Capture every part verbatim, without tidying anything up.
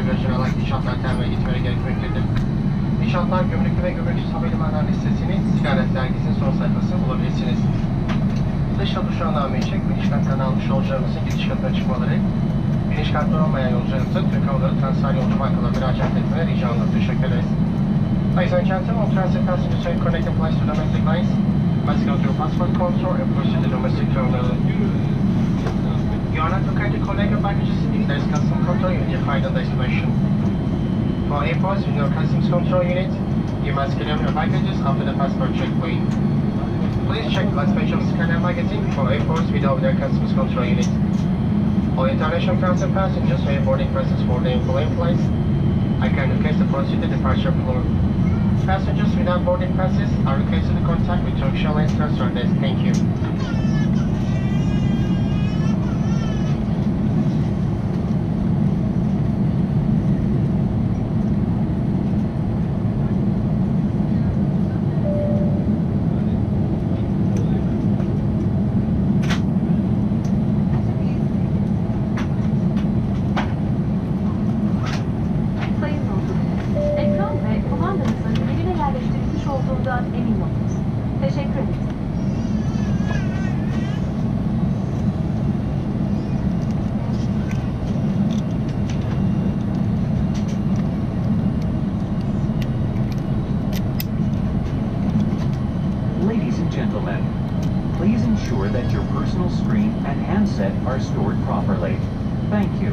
bagajını alan inşaatlar terminale gitmeye gerekmektedir. İnşaatlar gümrüklü ve gümrüksüz havalimanlar listesini Ziyaret Dergisi'nin son sayfasında bulabilirsiniz. Dış yol uçağına çek, biniş kartlarını almış yolcularımızın gidiş katına çıkmaları, biniş kartları olmayan yolcularımızın Türk Havaları Transfer Yolcu Bankalarına müracaat etmeye rica olunur. Teşekkür ederiz. Ladies and gentlemen, all transit passengers train connecting flights to domestic lines must go through passport control and proceed to domestic terminal. You are not required to collect your baggages if there is customs control unit your final destination. For airports with no customs control unit, you must clear your baggages after the passport checkpoint. Please check the last page of scanner magazine for airports without their customs control unit. All international transit passengers who have boarding passes for the influent flights, I can request the proceed to departure floor. Passengers without boarding passes are requested to contact with Turkish Airlines transfer desk. Thank you. olduğundan emin olunuz. Teşekkür ederim. Ladies and gentlemen, please ensure that your personal screen and handset are stored properly. Thank you.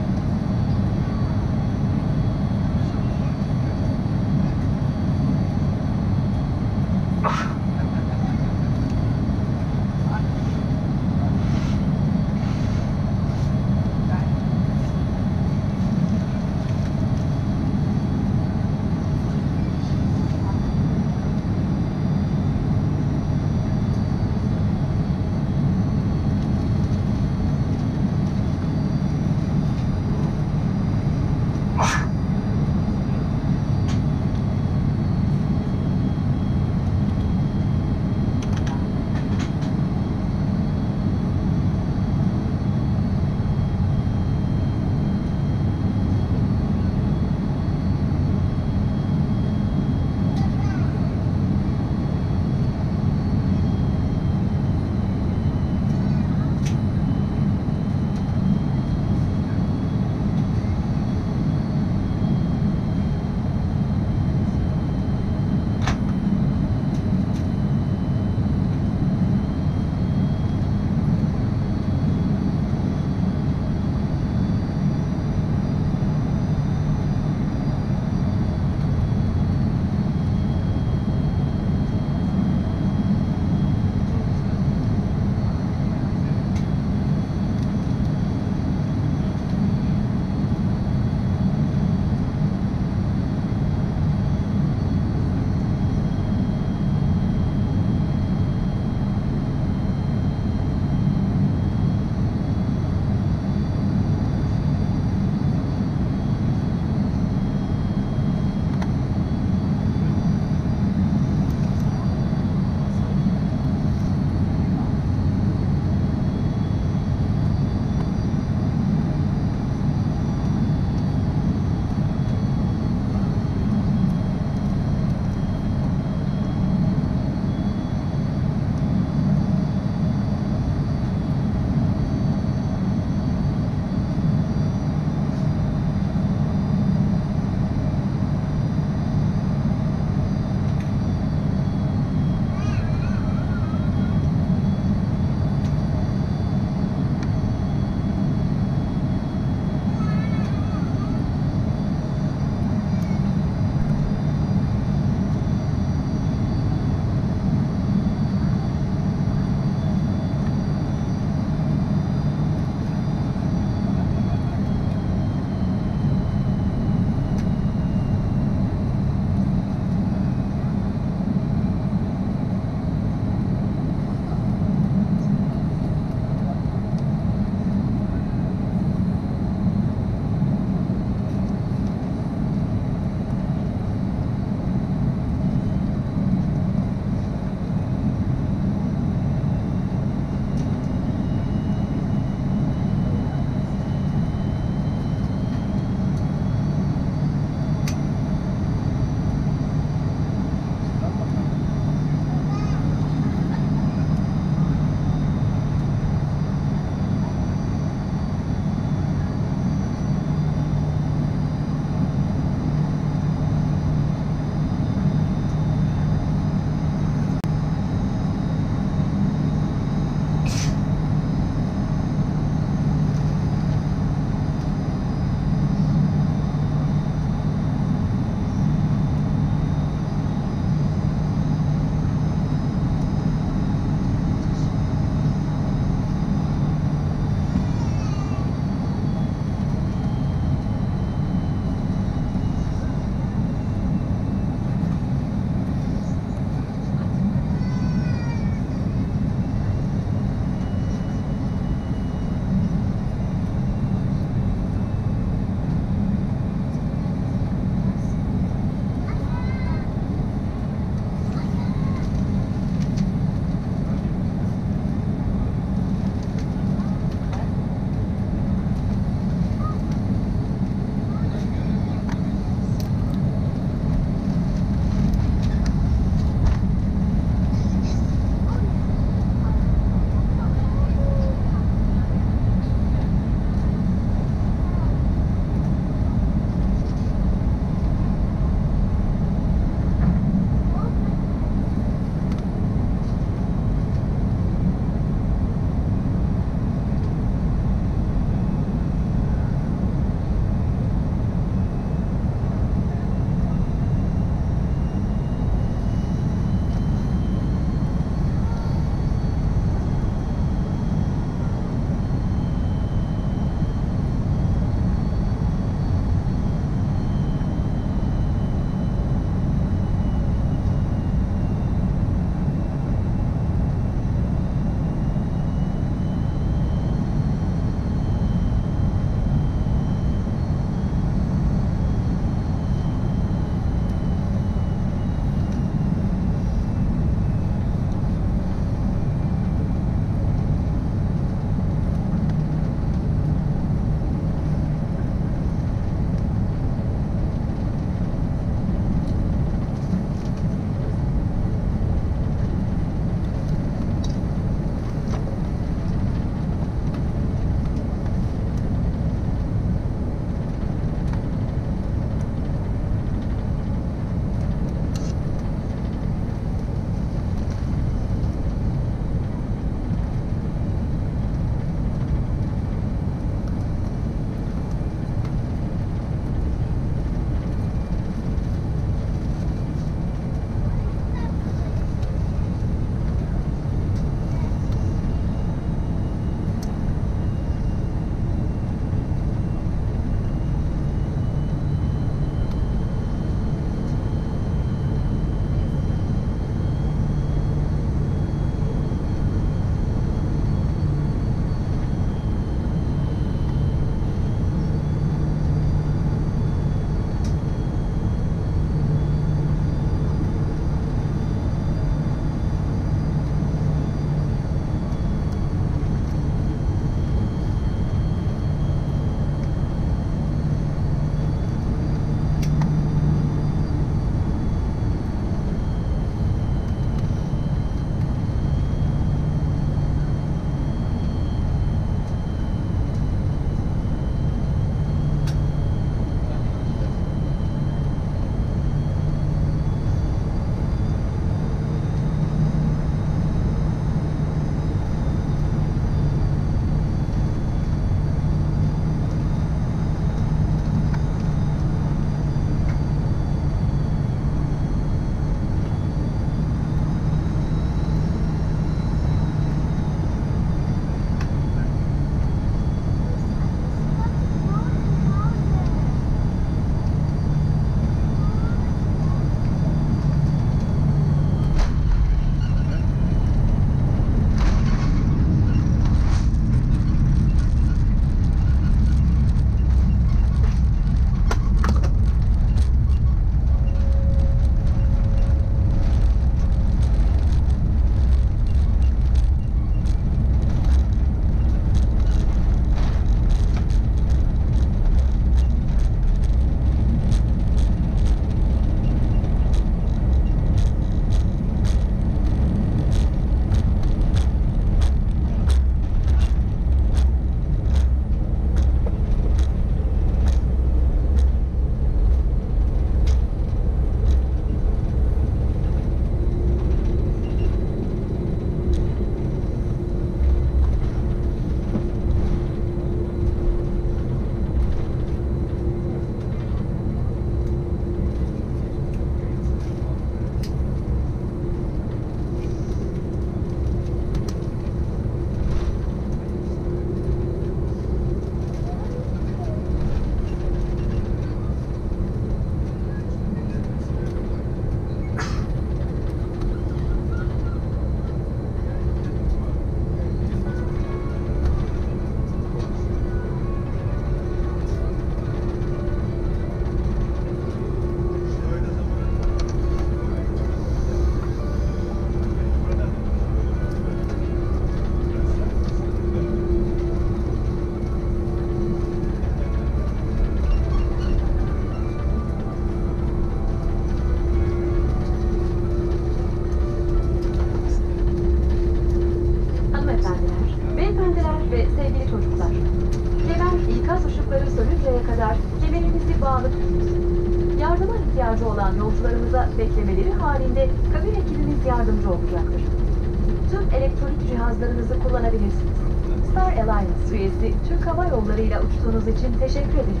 kemerinizi bağlı tutunuz. Yardıma ihtiyacı olan yolcularımıza beklemeleri halinde kabin ekibimiz yardımcı olacaktır. Tüm elektronik cihazlarınızı kullanabilirsiniz. Star Alliance üyesi Türk Hava Yolları ile uçtuğunuz için teşekkür ederiz.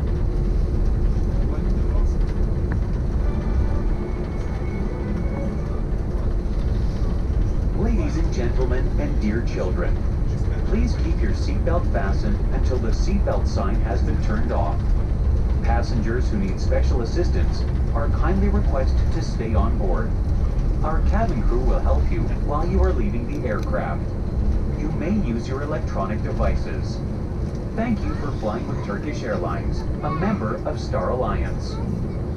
Ladies and gentlemen and dear children, please keep your seatbelt fastened until the seatbelt sign has been turned off. Passengers who need special assistance are kindly requested to stay on board. Our cabin crew will help you while you are leaving the aircraft. You may use your electronic devices. Thank you for flying with Turkish Airlines, a member of Star Alliance.